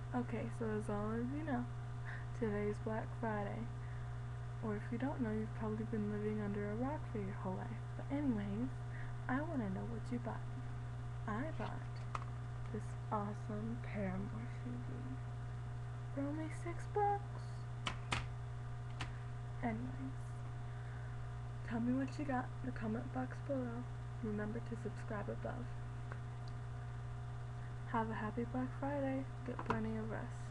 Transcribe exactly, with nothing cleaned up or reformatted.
Okay, so as long as you know, today's Black Friday. Or if you don't know, you've probably been living under a rock for your whole life. But anyways, I want to know what you bought. I bought this awesome Paramore C D for only six bucks. Anyways, tell me what you got in the comment box below. Remember to subscribe above. Have a happy Black Friday. Get plenty of rest.